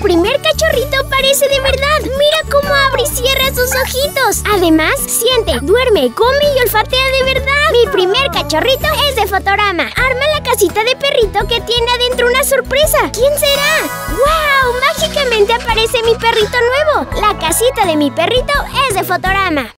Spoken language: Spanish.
primer cachorrito parece de verdad. Mira cómo abre y cierra sus ojitos. Además, siente, duerme, come y olfatea de verdad. Mi primer cachorrito es de Fotorama. Arma la casita de perrito que tiene adentro una sorpresa. ¿Quién será? ¡Wow! Mágicamente aparece mi perrito nuevo. La casita de mi perrito es de Fotorama.